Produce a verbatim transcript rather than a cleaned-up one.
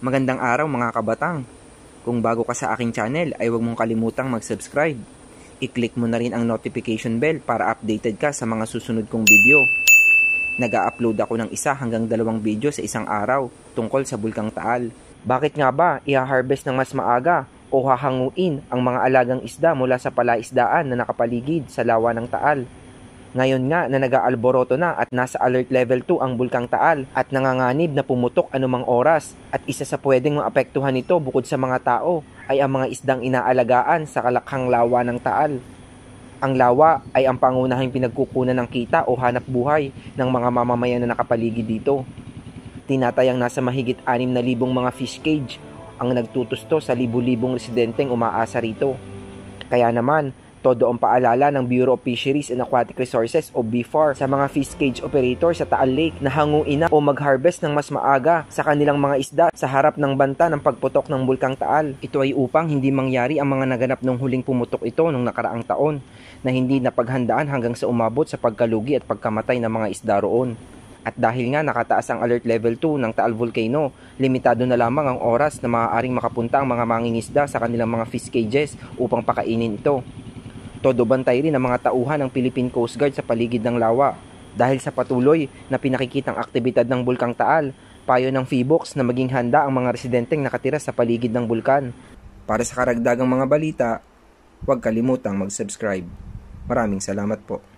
Magandang araw mga kabatang. Kung bago ka sa aking channel ay huwag mong kalimutang mag-subscribe. I-click mo na rin ang notification bell para updated ka sa mga susunod kong video. Nag-a-upload ako ng isa hanggang dalawang video sa isang araw tungkol sa Bulkang Taal. Bakit nga ba ihaharvest ng mas maaga o hahanguin ang mga alagang isda mula sa palaisdaan na nakapaligid sa lawa ng Taal? Ngayon nga na nag-aalboroto na at nasa alert level two ang Bulkang Taal at nanganganib na pumutok anumang oras, at isa sa pwedeng maapektuhan nito bukod sa mga tao ay ang mga isdang inaalagaan sa kalakhang lawa ng Taal. Ang lawa ay ang pangunahing pinagkukunan ng kita o hanap buhay ng mga mamamayan na nakapaligid dito. Tinatayang nasa mahigit anim na libong mga fish cage ang nagtutusto sa libu-libong residenteng umaasa rito. Kaya naman, todo ang paalala ng Bureau of Fisheries and Aquatic Resources o B F A R sa mga fish cage operator sa Taal Lake na hanguin na o mag-harvest ng mas maaga sa kanilang mga isda sa harap ng banta ng pagputok ng Bulkang Taal. Ito ay upang hindi mangyari ang mga naganap nung huling pumutok ito nung nakaraang taon na hindi napaghandaan hanggang sa umabot sa pagkalugi at pagkamatay ng mga isda roon. At dahil nga nakataas ang alert level two ng Taal Volcano, limitado na lamang ang oras na maaaring makapunta ang mga mangingisda sa kanilang mga fish cages upang pakainin ito. Todo bantay rin ang mga tauhan ng Philippine Coast Guard sa paligid ng lawa. Dahil sa patuloy na pinakikitang aktibidad ng Bulkang Taal, payo ng Phibox na maging handa ang mga residenteng nakatira sa paligid ng bulkan. Para sa karagdagang mga balita, huwag kalimutang mag-subscribe. Maraming salamat po.